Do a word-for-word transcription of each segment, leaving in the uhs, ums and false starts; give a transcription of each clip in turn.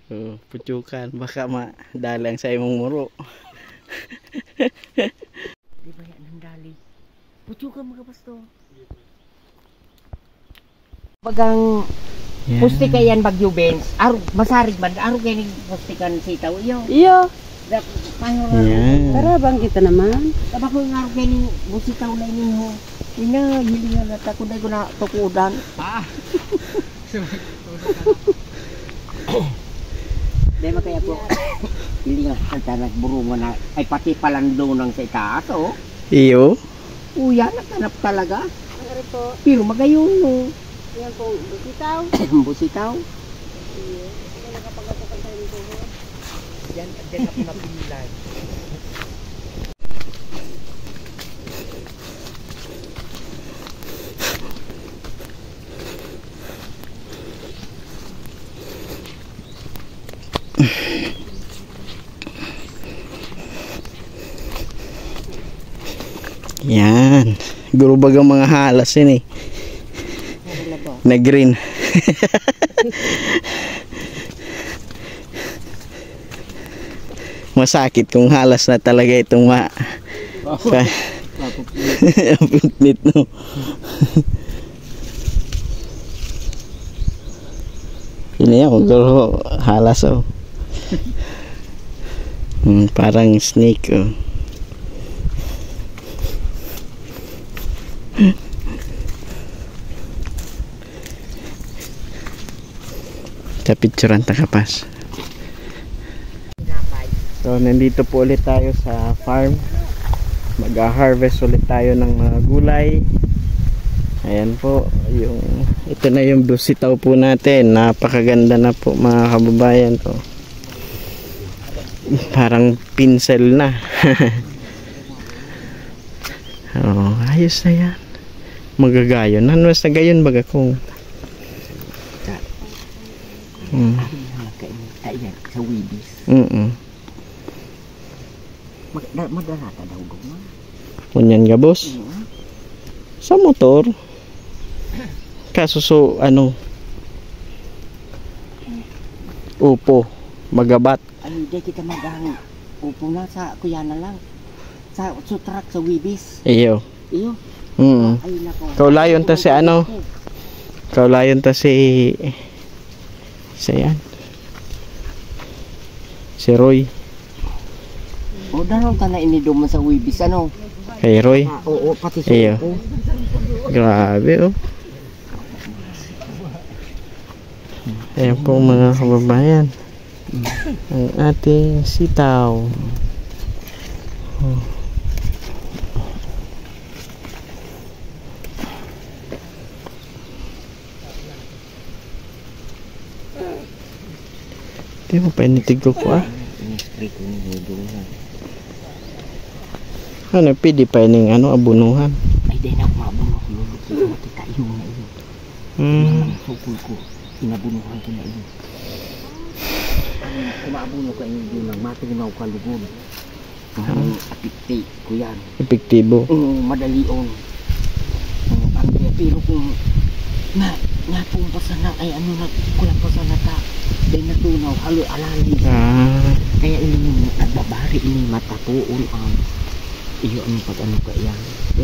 Oh, pucukan baka madalang sa imong muro. Di ba yan ang dali? Pucukan mga pasto. Bagang Yeah. pusti kayan Bagyo Benz. Aro masarig man aro kay ning pustikan sitaw iyo. Iyo. Yeah. Tara bang kita naman. Taba ko nga aro kay ning busitaw na inyo. Ina hilingan na ta kunay ko na tukudan. Ah. Dai makaya po. Hilingan sa tanak burungan na ay pati palando nang sa itaas oh. Iyo. Uya natanap talaga. Ano po? Pero magayon no. Yan po busitaw. Busitaw. Iyo. Ano nakapagatukan tayo nito? Yan diyan ako napililan. Yan. Guro bagang mga halas yun eh. Na green. Masakit kung halas na talaga itong ma... Pupnit no. Ini ako guro halas oh. Hmm, parang snake oh. Sa picturean ta kapas. So nandito po ulit tayo sa farm. Mag-harvest ulit tayo ng mga gulay. Ayan po yung ito na yung busitaw po natin. Napakaganda na po mga kababayan ko. Parang pinsel na. Oh, ayos na yan. Magagayon. Ano mas nagayon baga kung Hmm. Ayan, sa Wibis. Mm. Mag madarata daw guma. Kunyan ga boss. Mm. Sa motor. Kaso so ano? Upo, magabat. Ay, hindi kita magang upo na sa kuya na lang. Sa sutrak sa Wibis. Iyo. Iyo. Mm. Ay nako. Kaulayon ta si ano? Kaulayon ta si sa yan. Si Roy. O darong ta na iniduman sa Wibis ano? Kay Roy. Ah, oo, pati sa Iyo. upo. Grabe oh. Ayan po mga kababayan. Ang ating sitaw. Oh. Di mo pa initig ko ko ah. Ini-spray ko ni hidungan. Ano, pwede pa ining ano, abunuhan. Ay, di na ako mabunuh. Lulukin ko kita iyo na iyo. Hmm. Ang sukul ko. Inabunuhan ko na iyo. Kumaabuno ka iyo yun lang. Matinaw ka lugon. Ang apikti ko yan. Epektibo. Oo, madalion. Oo, ang pero kung na, napumpasan na, ay ano na, kulang pa sa nata. Dahil natunaw, halo alali. Ah. Kaya ini at babari ini matapuol ang iyo ang pag-ano ka yan.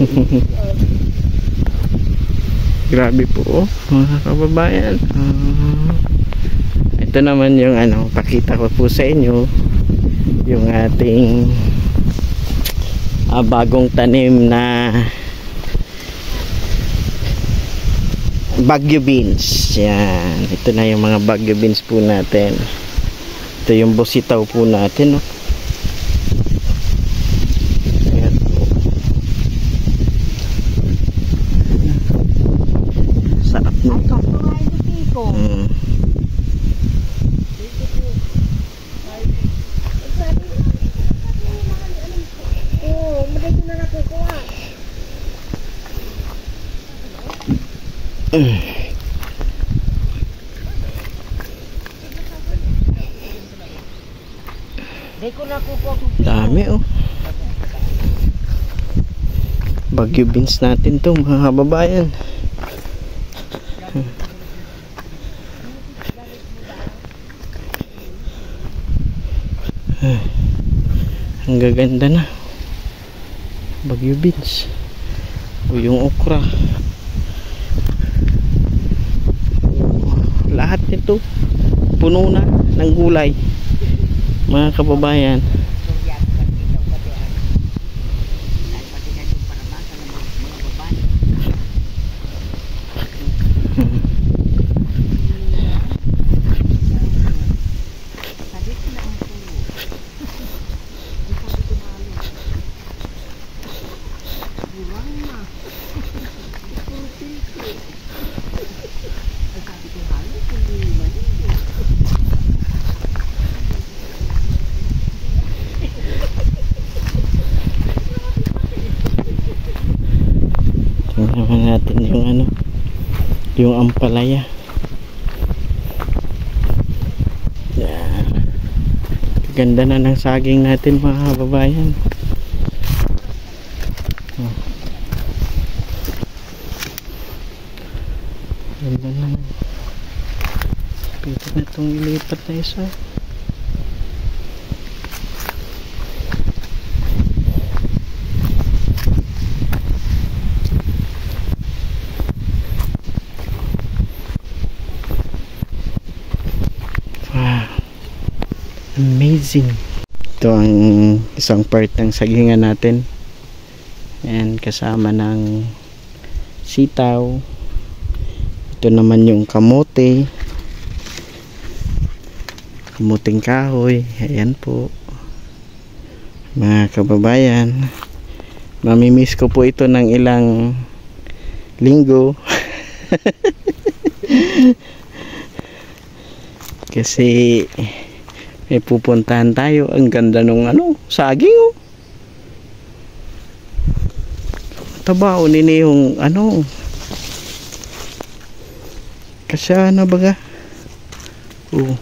Grabe po oh, mga kababayan. Uh, ito naman yung ano, pakita ko po sa inyo yung ating uh, bagong tanim na Bagyo beans. Yan, ito na yung mga Bagyo beans po natin. Ito yung busitaw po natin oh. Ayan po. Sarap nito. Mm. Oo, madali na nakukuha. Mm. Dami oh. Bagyo beans natin to mga kababayan. Ah, ang gaganda na. Bagyo beans. O yung okra. Lahat nito puno na ng gulay, mga kababayan. Tingnan natin yung ano, yung ampalaya. Yan. Ganda na ng saging natin, mga kababayan. Oh. Ganda na. Pwede na itong ilipat na isa. Amazing. Ito ang isang part ng sagingan natin. Ayan, kasama ng sitaw. Ito naman yung kamote. Kamuting kahoy. Ayan po. Mga kababayan. Mamimiss ko po ito ng ilang linggo. Kasi may pupuntahan tayo. Ang ganda nung ano, saging oh. Tabao nini yung ano. Kasya na baga. Oh.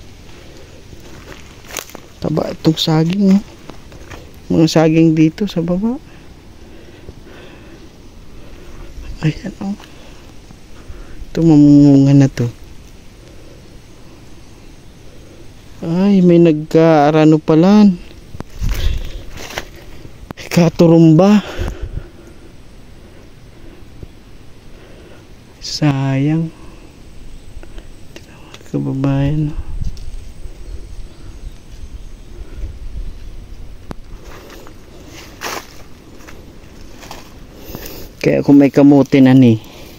Taba itong saging oh. Mga saging dito sa baba. Ayan oh. Ito mamunga na to. Ay, may nagkaarano pala. Katurumba. Sayang. Kababayan. Kaya kung may kamuti na ni.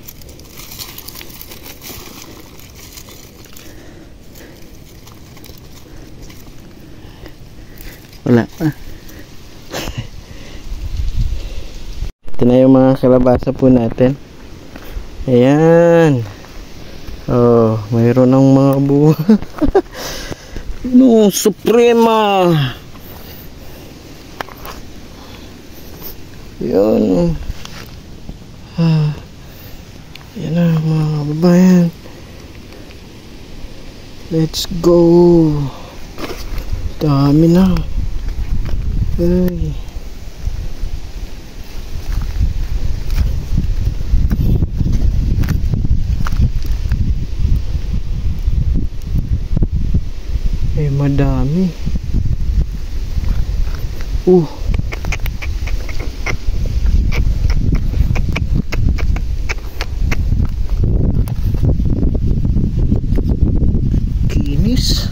Wala pa. Ito na yung mga kalabasa po natin. Ayan. Oh, mayroon ng mga buwa. No, Suprema. Yun. Ah. Yan na mga kababayan. Let's go. Dami na. Ay. Eh, madami. Uh. Kinis.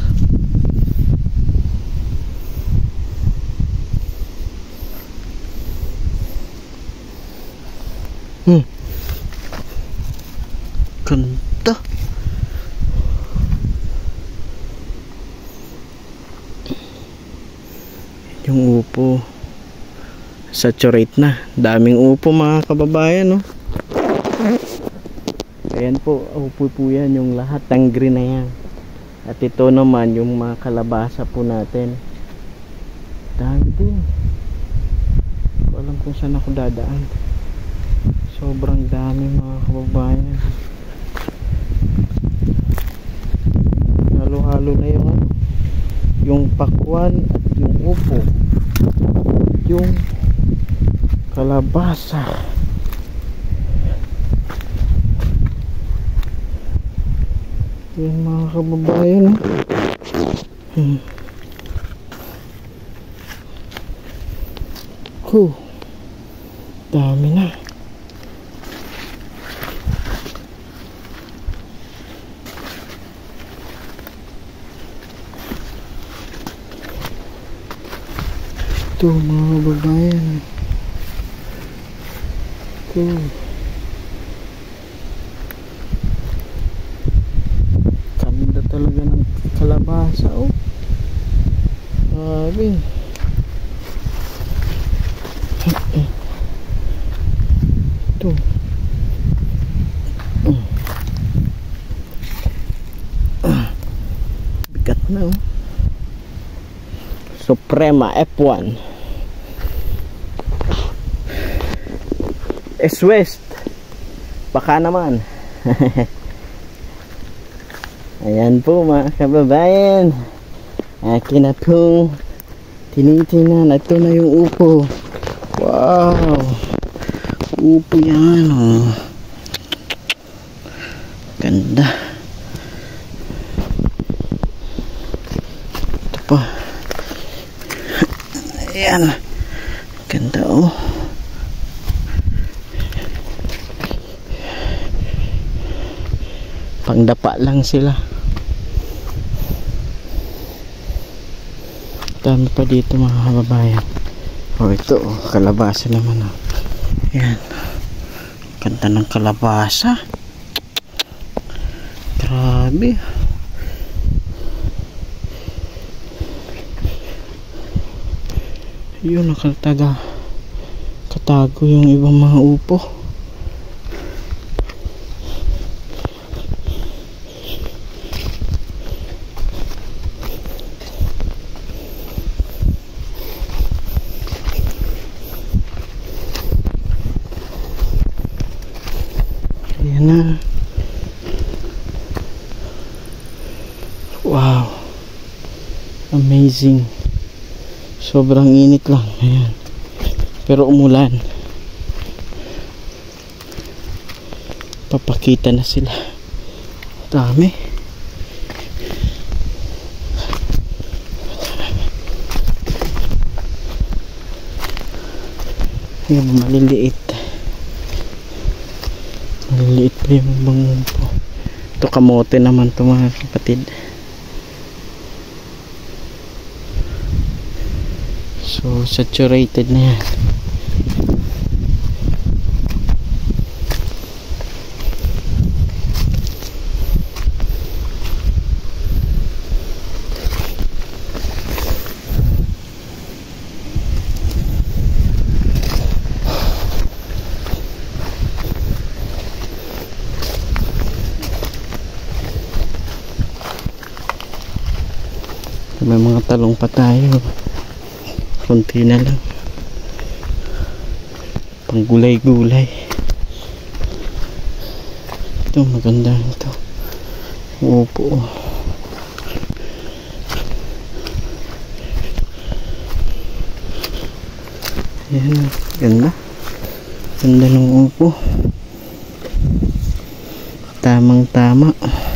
Hmm. Ganda. Yung upo saturate na. Daming upo mga kababayan, no? Ayan po, upo po yan. Yung lahat ng green na yan. At ito naman yung mga kalabasa po natin. Dami din. Walang kung saan ako dadaan. Sobrang dami mga kababayan. Halo-halo na yung yung pakwan at yung upo, yung kalabasa. Yan mga kababayan. Hmm. Huh. Dami na. Ito mga babayan. Ito. Ganda talaga ng kalabasa, oh. Grabe. Ito. Bigat na, oh. Suprema F one. S-West. Baka naman. Ayan po mga kababayan. Akin na pong tinitingnan. Ito na yung upo. Wow. Upo yan, oh. Ganda. Ito pa. Ayan. Ganda, oh. Pangdapa lang sila. Dami pa dito mga kababayan. Oh, ito, oh, kalabasa naman, oh. Ayan. Ganda ng kalabasa. Grabe. Yun, nakataga katago yung ibang mga upo. Ayan na. Wow. Amazing. Sobrang init lang. Ayan. Pero umulan. Papakita na sila. Dami. Ayan, maliliit. Maliliit pa yung bangun po. Ito kamote naman ito mga kapatid. So saturated na yan. May mga talong pa tayo. Konti na lang. Pang gulay-gulay. Ito maganda ito. Upo. Ayan, ganda. Ganda ng upo. Tamang tama.